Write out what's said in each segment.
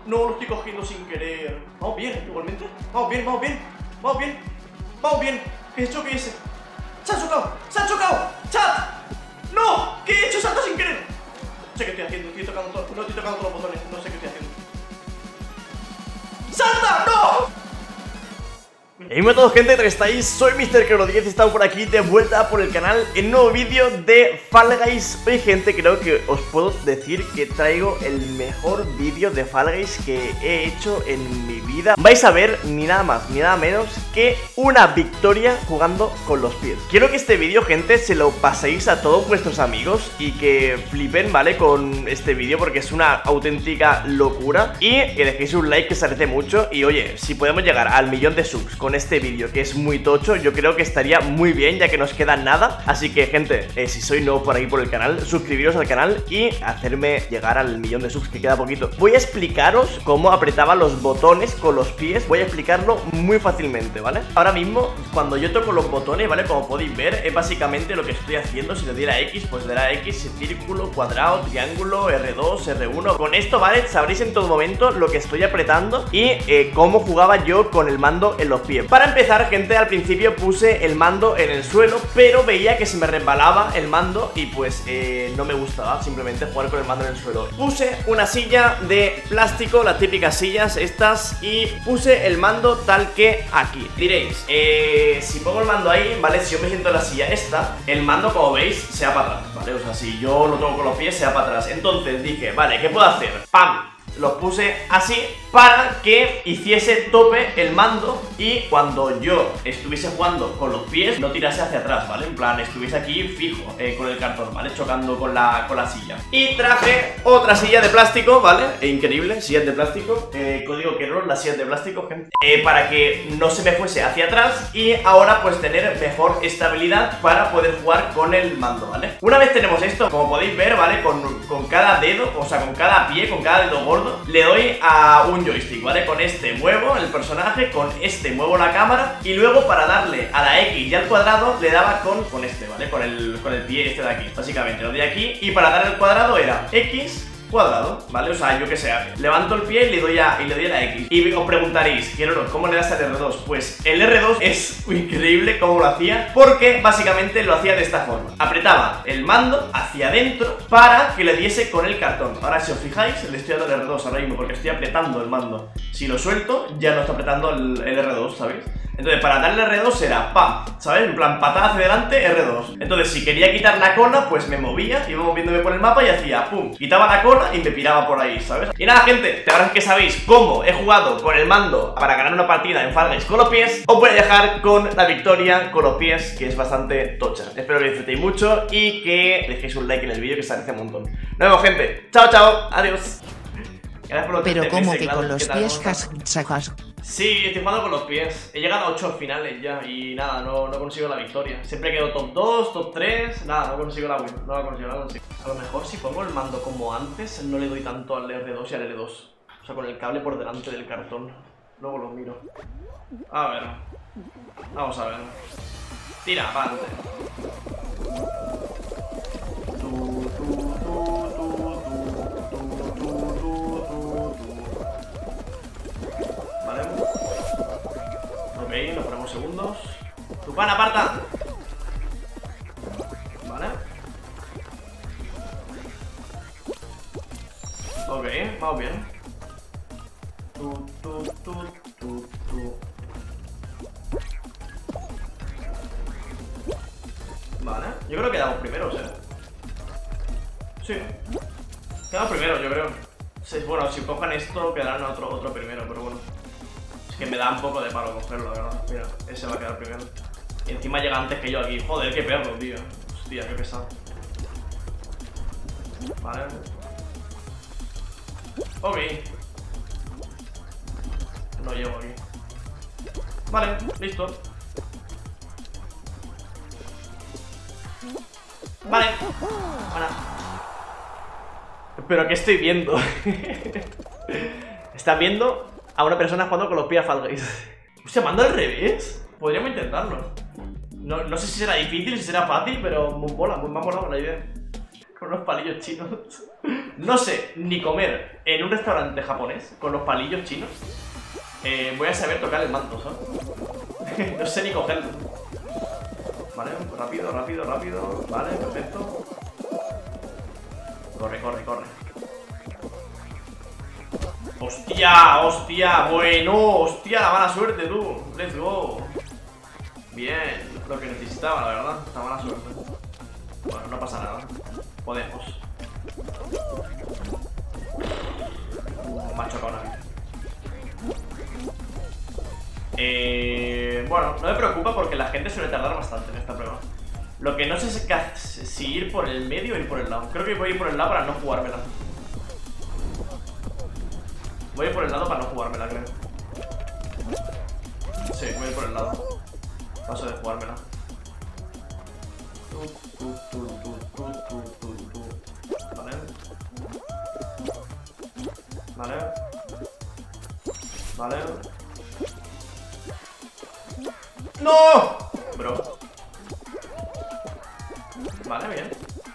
No, lo estoy cogiendo sin querer. Vamos bien, igualmente. Vamos bien, vamos bien. Vamos bien. Vamos bien. ¿Qué he hecho? ¿Qué hice? ¡Se ha chocado! ¡Se ha chocado! ¡Chat! ¡No! ¿Qué he hecho? ¡Salta sin querer! No sé qué estoy haciendo. Estoy tocando todo. No estoy tocando todos los botones. No sé qué estoy haciendo. ¡Salta! ¡No! Hey, hola a todos, gente, ¿cómo estáis? Soy MrKero10 y estamos por aquí de vuelta por el canal en un nuevo vídeo de Fall Guys. Hoy, gente, creo que os puedo decir que traigo el mejor vídeo de Fall Guys que he hecho en mi vida. Vais a ver ni nada más ni nada menos que una victoria jugando con los pies. Quiero que este vídeo, gente, se lo paséis a todos vuestros amigos y que flipen, ¿vale? Con este vídeo porque es una auténtica locura. Y que dejéis un like, que se agradece mucho. Y oye, si podemos llegar al 1.000.000 de subs con este vídeo, que es muy tocho, yo creo que estaría muy bien, ya que nos queda nada. Así que, gente, si sois nuevo por ahí por el canal, suscribiros al canal y hacerme llegar al 1.000.000 de subs, que queda poquito. Voy a explicaros cómo apretaba los botones con los pies. Voy a explicarlo muy fácilmente, ¿vale? Ahora mismo, cuando yo toco los botones, ¿vale? Como podéis ver, es básicamente lo que estoy haciendo. Si le diera X, pues le dará X, círculo, cuadrado, triángulo, R2, R1. Con esto, ¿vale? Sabréis en todo momento lo que estoy apretando y cómo jugaba yo con el mando en los pies. Para empezar, gente, al principio puse el mando en el suelo, pero veía que se me resbalaba el mando y pues no me gustaba simplemente jugar con el mando en el suelo. Puse una silla de plástico, las típicas sillas estas, y puse el mando tal que aquí. Diréis, si pongo el mando ahí, ¿vale? Si yo me siento en la silla esta, el mando, como veis, se va para atrás, ¿vale? O sea, si yo lo toco con los pies, se va para atrás. Entonces dije, vale, ¿qué puedo hacer? ¡Pam! Los puse así para que hiciese tope el mando y cuando yo estuviese jugando con los pies no tirase hacia atrás, ¿vale? En plan, estuviese aquí fijo con el cartón, ¿vale? Chocando con la silla. Y traje otra silla de plástico, ¿vale? Increíble, sillas de plástico. Código Keror, las sillas de plástico, gente. Para que no se me fuese hacia atrás y ahora pues tener mejor estabilidad para poder jugar con el mando, ¿vale? Una vez tenemos esto, como podéis ver, ¿vale? Con cada dedo, o sea, con cada pie, con cada dedo gordo, le doy a un joystick, ¿vale? Con este muevo el personaje, con este muevo la cámara y luego para darle a la X y al cuadrado le daba con este, ¿vale? Con el pie este de aquí, básicamente lo doy aquí y para darle al cuadrado era X cuadrado, ¿vale? O sea, yo que sé, levanto el pie y le doy a la X. Y os preguntaréis, Keroro, ¿cómo le das al R2? Pues el R2 es increíble cómo lo hacía, porque básicamente lo hacía de esta forma. Apretaba el mando hacia adentro para que le diese con el cartón. Ahora, si os fijáis, le estoy dando el R2 ahora mismo porque estoy apretando el mando. Si lo suelto, ya no está apretando el R2, ¿sabéis? Entonces, para darle R2 era ¡pam! ¿Sabes? En plan, patada hacia adelante, R2. Entonces, si quería quitar la cola, pues me movía, iba moviéndome por el mapa y hacía ¡pum! Quitaba la cola y me piraba por ahí, ¿sabes? Y nada, gente, ahora que sabéis cómo he jugado con el mando para ganar una partida en Fall Guys con los pies, os voy a dejar con la victoria con los pies, que es bastante tocha. Espero que disfrutéis mucho y que dejéis un like en el vídeo, que se agradece un montón. Nos vemos, gente. Chao, chao. Adiós. Pero como que con los pies sacas. Sí, estoy jugando con los pies. He llegado a 8 finales ya y nada, no consigo la victoria. Siempre quedo top 2, top 3, nada, no consigo la win, no la consigo. A lo mejor si pongo el mando como antes, no le doy tanto al R2 y al L2. O sea, con el cable por delante del cartón. Luego lo miro. A ver. Vamos a ver. Tira, para adelante. Nos ponemos segundos. ¡Tu pan, aparta! Vale. Ok, vamos bien. Vale, yo creo que quedamos primeros, Sí. Quedamos primeros, yo creo. Bueno, si cojan esto, quedarán otro primero, pero bueno. Es que me da un poco de palo cogerlo, la verdad. Mira, ese va a quedar primero. Y encima llega antes que yo aquí. Joder, qué perro, tío. Hostia, qué pesado. Vale. Ok. No llego aquí. Vale, listo. Vale. Bueno. Pero ¿qué estoy viendo? ¿Estás viendo a una persona jugando con los pies a Fall Guys? ¿Se manda al revés? Podríamos intentarlo. No sé si será difícil, si será fácil, pero me ha molado la idea. con unos palillos chinos. No sé ni comer en un restaurante japonés con los palillos chinos. Voy a saber tocar el manto, ¿sabes? No sé ni cogerlo. Vale, rápido, rápido, rápido. Vale, perfecto. Corre, corre, corre. ¡Hostia! ¡Hostia! Bueno, hostia, la mala suerte, tú. Let's go. Bien, lo que necesitaba, la verdad. La mala suerte. Bueno, no pasa nada. Podemos. Me ha chocado una vida. Bueno, no me preocupa porque la gente suele tardar bastante en esta prueba. Lo que no sé es si ir por el medio o ir por el lado. Creo que voy a ir por el lado para no jugármela. Voy a ir por el lado para no jugármela, creo. Sí, voy a ir por el lado. Paso de jugármela. Vale. Vale. Vale. ¡No! Bro. Vale, bien.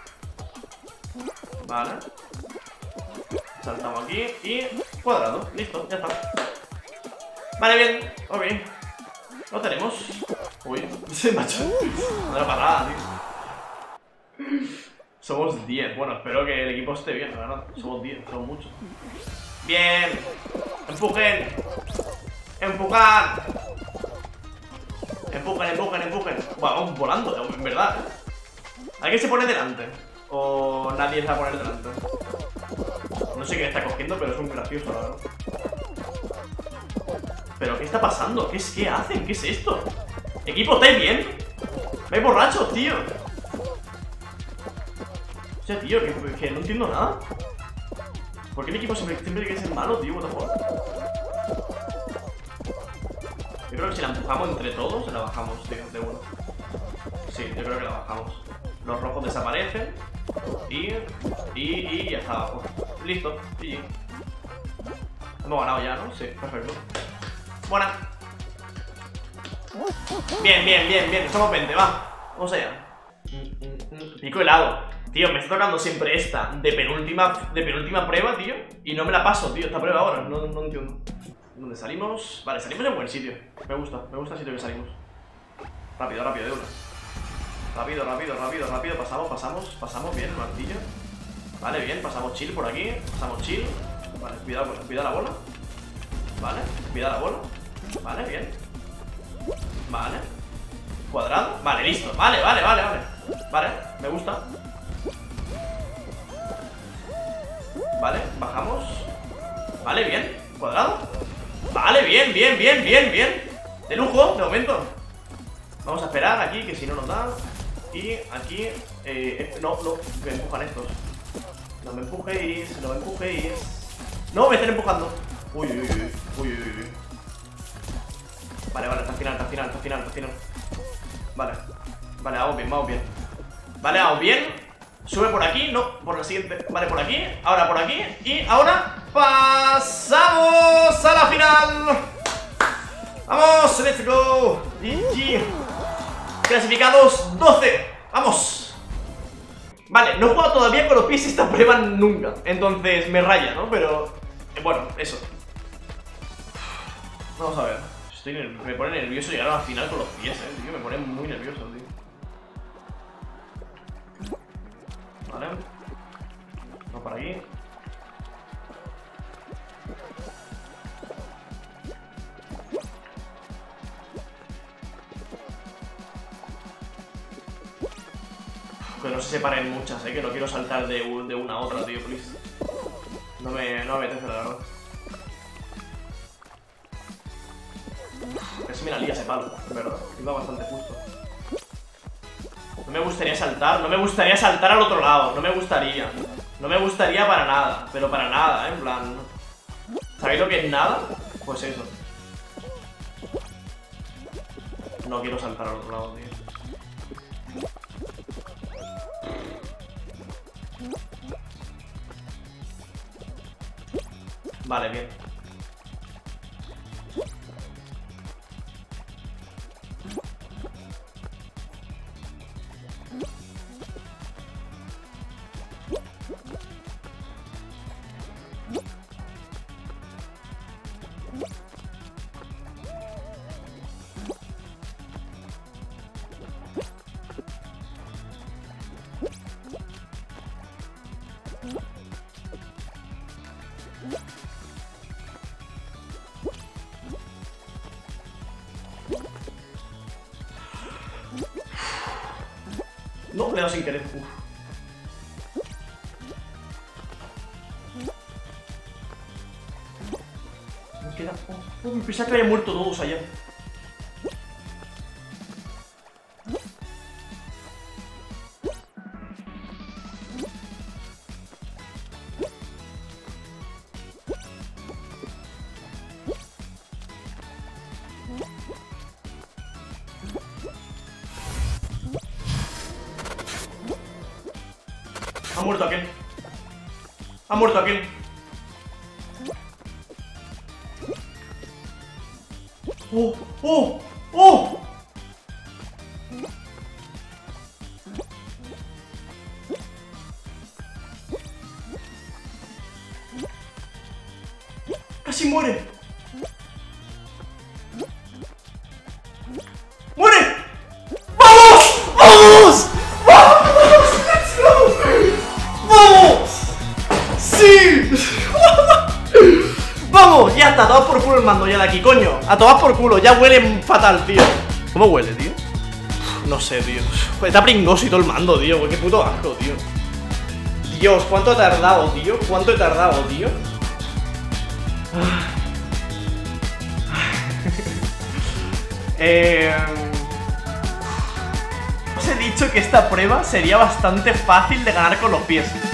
Vale. Saltamos aquí y cuadrado. Listo, ya está. Vale, bien. Ok. Lo tenemos. Uy, se me ha hecho. No era para nada, tío. Somos 10. Bueno, espero que el equipo esté bien, la verdad. Somos 10, somos muchos. Bien. Empujen. Empujar. Empujen, empujen, empujen. Bueno, vamos volando, en verdad. ¿Alguien se pone delante? ¿O nadie se va a poner delante? No sé qué está cogiendo, pero es un gracioso, la verdad. ¿Pero qué está pasando? ¿Qué hacen? ¿Qué es esto? ¿Equipo, estáis bien? ¿Vais borrachos, tío? O sea, tío, que no entiendo nada. ¿Por qué el equipo siempre tiene que ser malo, tío? What the fuck? Yo creo que si la empujamos entre todos, la bajamos, tío, de uno. Sí, yo creo que la bajamos. Los rojos desaparecen. Y ya está abajo. Listo, GG. Hemos ganado ya, ¿no? Sí, perfecto. Buena. Bien, bien, bien, bien. Somos 20, va. Vamos allá. Pico helado. Tío, me está tocando siempre esta de penúltima prueba, tío. Y no me la paso, tío, esta prueba ahora. No entiendo. ¿Dónde salimos? Vale, salimos en buen sitio. Me gusta el sitio que salimos. Rápido, rápido, de una. Rápido, rápido, rápido, rápido. Pasamos bien el martillo. Vale, bien, pasamos chill por aquí. Pasamos chill. Vale, cuidado la bola. Vale, cuidado la bola. Vale, bien. Vale. Cuadrado. Vale, listo. Vale. Vale, me gusta. Vale, bajamos. Vale, bien. Cuadrado. Vale, bien. De lujo, de momento. Vamos a esperar aquí, que si no nos da. Y aquí no, me empujan estos. No me empujéis. No, me están empujando. Uy. Vale, hasta el final. Vale, vamos bien. Vale, vamos bien. Sube por aquí, no, por la siguiente. Vale, por aquí, ahora por aquí. Y ahora pasamos a la final. Vamos, let's go. GG. Clasificados 12. Vamos. Vale, no he jugado todavía con los pies esta prueba nunca. Entonces me raya, ¿no? Pero, bueno, eso. Vamos a ver. Me pone nervioso llegar a la final con los pies, tío. Me pone muy nervioso, tío. Vale. Vamos para aquí. Que no se separen muchas, que no quiero saltar de una a otra, tío, please. No me apetece, la verdad. Casi me la lía ese palo, en verdad. Iba bastante justo. No me gustaría saltar al otro lado. No me gustaría para nada. Pero para nada, en plan. ¿Sabéis lo que es nada? Pues eso. No quiero saltar al otro lado, tío. Vale, bien. No, le he dado sin querer. Uf. Me queda... me pensaba que habían muerto todos allá. Ha muerto aquel. Ha muerto aquel. ¡Oh! ¡Oh! ¡Oh! ¡Casi muere! ¡Muere! ¡Vamos! ¡Vamos! ¡Vamos! ¡Let's go! ¡Vamos! ¡Sí! ¡Vamos! Ya está, a tomar por culo el mando ya de aquí, coño. A tomar por culo, ya huele fatal, tío. ¿Cómo huele, tío? No sé, tío. Está pringoso y todo el mando, tío. Qué puto asco, tío. Dios, ¿cuánto he tardado, tío? ¿Cuánto he tardado, tío? Os he dicho que esta prueba sería bastante fácil de ganar con los pies.